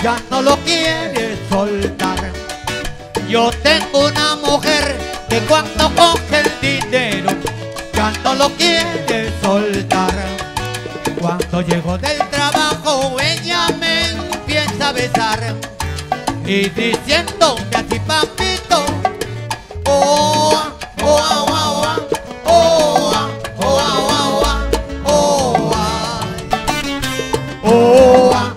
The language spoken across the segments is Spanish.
ya no lo quiere soltar. Yo tengo una mujer que cuando coge el dinero ya no lo quiere soltar. Cuando llego del trabajo ella me empieza a besar y diciéndome así, papito, oh, oh, oh, oh, oh, oh, oh, oh, oh, oh, oh,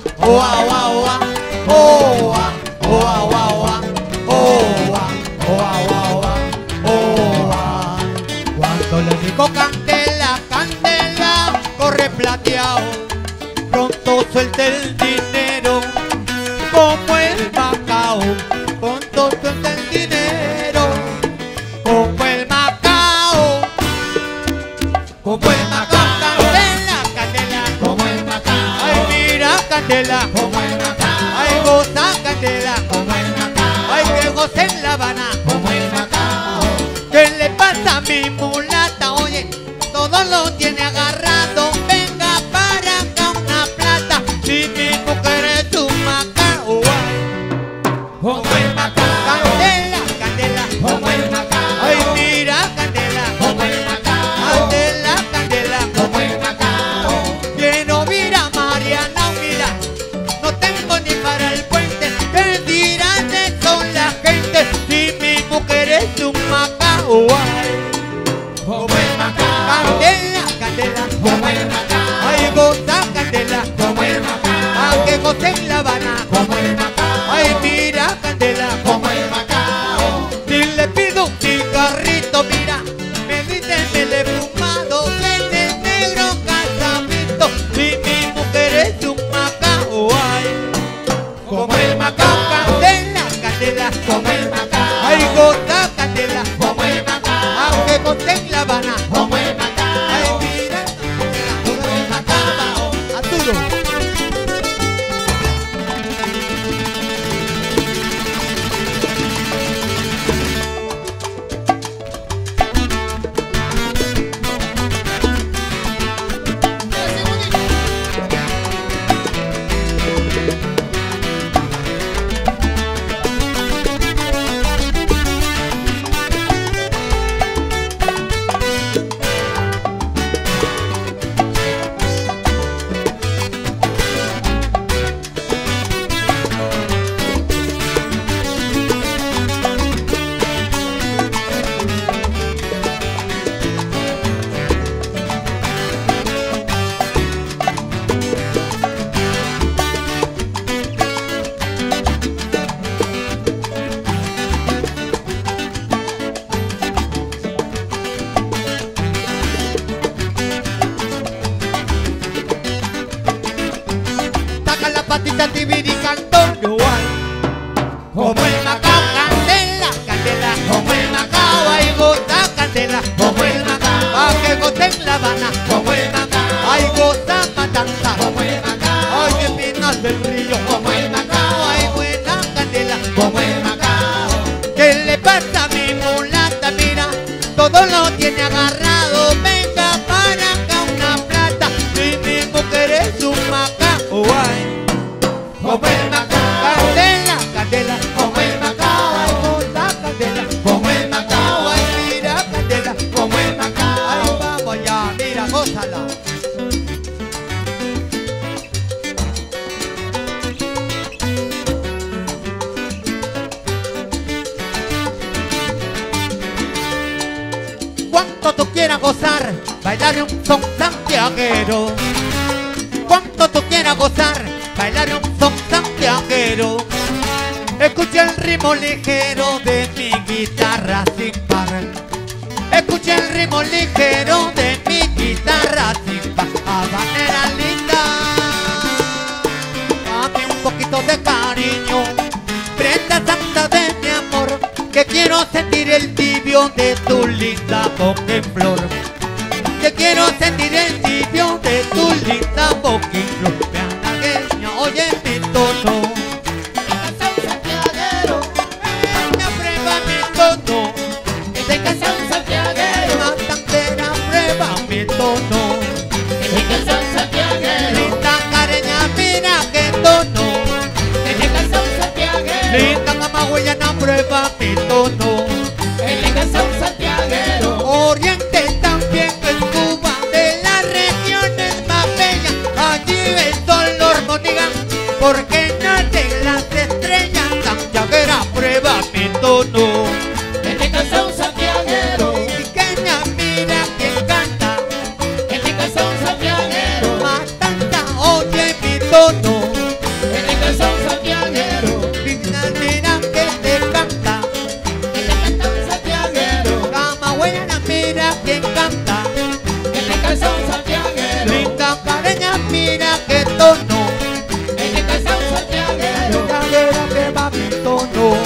cuando le digo candela, candela, corre plateado, pronto suelta el dinero, como el Macao, pronto suelta el dinero, como el Macao, como el Macao, candela, candela, como el Macao, ay mira candela, como el Macao, ay goza candela, como el Macao, ay que goza en La Habana, como el Macao. ¿Qué le pasa a mi mulata? Oye, todo lo tiene agarrado, venga para acá una plata, si mi mujer es un Macao, como el Macao, candela, candela, como el Macao, ay mira candela, como el Macao, candela, candela, como el Macao. Quiero mira Mariana, mira, no tengo ni para el puente, ¿qué dirán de con la gente si mi mujer es un Macao? Como el Macao, candela, candela, como el Macao, ay goza candela, como el Macao, a que goce en La Habana, como el Macao, ay mira candela, como el Macao. Si le pido un cigarrito, mira, me dicen el fumado, verde, negro, casamiento, si mi mujer es un Macao, ay, como el Macao, candela, candela, como el Macao, ay goza candela, como el Macao, a que goce en La Habana, como el Macao, ay mira candela, como el Macao. Arturo. Patita tibiri cantor yo ay, como el Macao, candela, candela, como el Macao, ay goza candela, como el Macao, a que goce en La Habana, como el Macao, ay goza matanza, como el Macao, ay espinas del río, como el Macao, ay buena candela, como el Macao. ¿Qué le pasa a mi mulata? Mira, todo lo tiene agarrado, venga para acá una plata, si mi mujer es un Macao, ay, como el Macao, candela, candela, como el Macao, ay goza candela, como el Macao, ay mira candela, como el Macao, ay vamos allá, mira, gózala. Cuanto tú quieras gozar, bailar un son santiaguero. Cuanto tú quieras gozar, bailar un son santiaguero. Escucha el ritmo ligero de mi guitarra sin par. Escucha el ritmo ligero de mi guitarra sin par. Habanera linda, dame un poquito de cariño. Prenda santa de mi amor, que quiero sentir el tibio de tu linda boca en flor. Que quiero sentir el tibio de tu linda boca en flor. Oye mi tono, santiaguero, me aprueba mi tono. Esta canción santiaguero, matantera, prueba mi tono. Esta canción santiaguero, linda careña, mira qué tono. Esta Guayana prueba mi tono. En la casa un santiaguero. Oriente también en Cuba, de las regiones más bellas, allí el sol lo armonigan, porque nacen las estrellas. Santiaguera prueba mi tono. En la casa un santiaguero. Pequeña mira quien canta, En la casa un santiaguero. Matanta oye mi tono. En la casa un santiaguero. Mira que te canta, En la casa un santiaguero. Camagüeyana mira quien canta, En la casa un santiaguero. linda careña mira que tono. En la casa un santiaguero. Santiaguera que va mi tono.